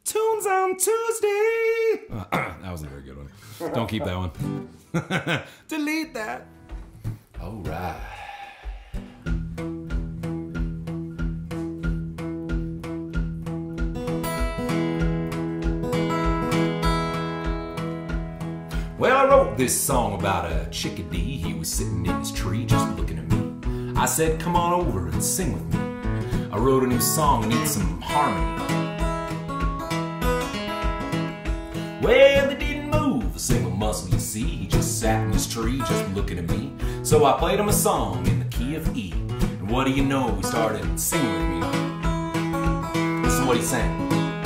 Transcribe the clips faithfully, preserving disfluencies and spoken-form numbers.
Tunes on Tuesday. Uh, that wasn't a very good one. Don't keep that one. Delete that. All right. Well, I wrote this song about a chickadee. He was sitting in his tree just looking at me. I said, come on over and sing with me. I wrote a new song and need some harmony. Well, he didn't move a single muscle, you see. He just sat in his tree just looking at me. So I played him a song in the key of E. And what do you know, he started singing with me. This is what he sang.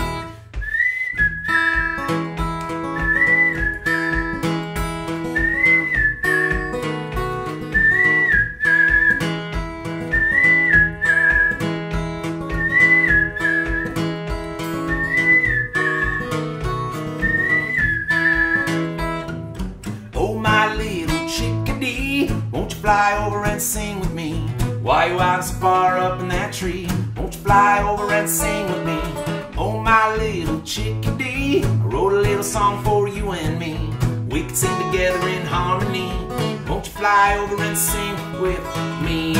Chickadee, won't you fly over and sing with me? Why you out so far up in that tree? Won't you fly over and sing with me? Oh, my little chickadee, I wrote a little song for you and me. We could sing together in harmony. Won't you fly over and sing with me?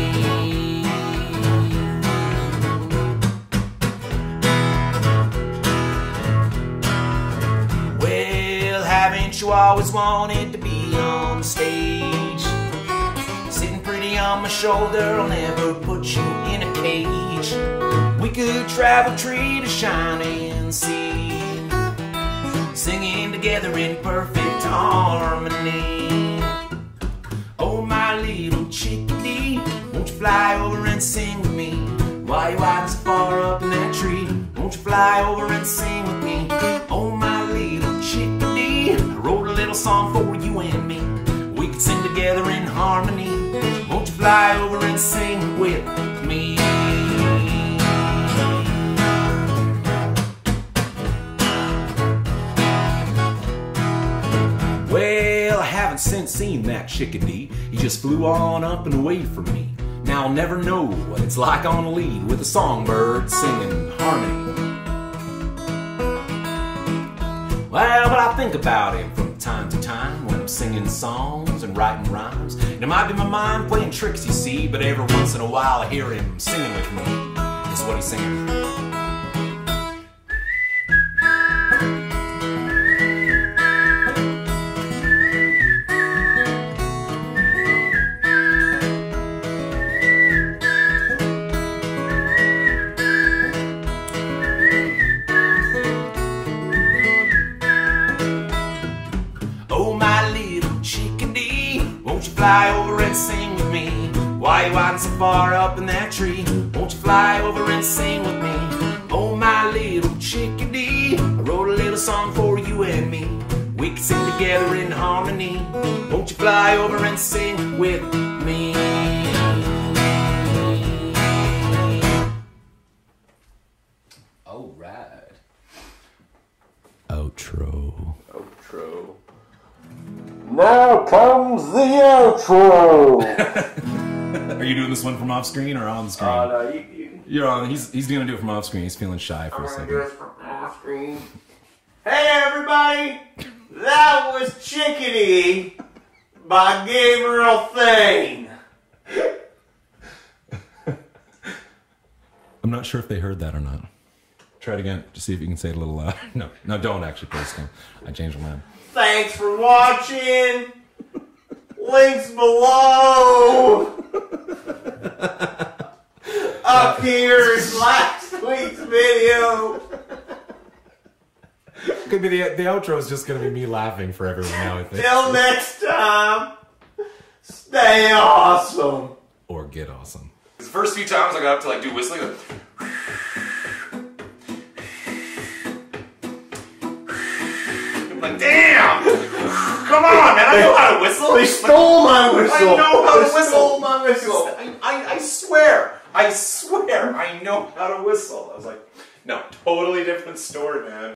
Well, haven't you always wanted to be on the stage? Sitting pretty on my shoulder, I'll never put you in a cage. We could travel tree to shining sea, singing together in perfect harmony. Oh, my little chickadee, won't you fly over and sing with me? Why you hiding so far up in that tree? Won't you fly over and sing with me? Oh, my little chickadee, I wrote a little song for you and me. We could sing together in harmony. Won't you fly over and sing with me? Well, I haven't since seen that chickadee. He just flew on up and away from me. Now I'll never know what it's like on a lead with a songbird singing harmony. Well, but I think about him from time to time when I'm singing songs and writing rhymes. And it might be my mind playing tricks, you see, but every once in a while I hear him singing with me. This is what he's singing. Oh, my little chickadee, won't you fly over and sing with me? Why you hiding so far up in that tree? Won't you fly over and sing with me? Oh, my little chickadee, I wrote a little song for you and me. We can sing together in harmony. Won't you fly over and sing with me? All right. Outro. Outro. Now comes the outro. Are you doing this one from off screen or on screen? Uh, no, you, you, You're on. He's he's gonna do it from off screen. He's feeling shy for I'm a gonna second. do it from off screen. Hey everybody, that was Chickadee by Gabriel Thaine. I'm not sure if they heard that or not. Try it again to see if you can say it a little louder. No, no, don't actually play this game. I changed my mind. Thanks for watching. Links below. Up here is last week's video. Could be the the outro is just gonna be me laughing for everyone now. I think. Till next time, stay awesome. Or get awesome. The first few times I got up to like do whistling, like, I'm like, damn! Come on, man! I know how to whistle. They stole my whistle. I know how they to whistle. Stole my whistle. I, I, I swear, I swear, I know how to whistle. I was like, no, totally different story, man.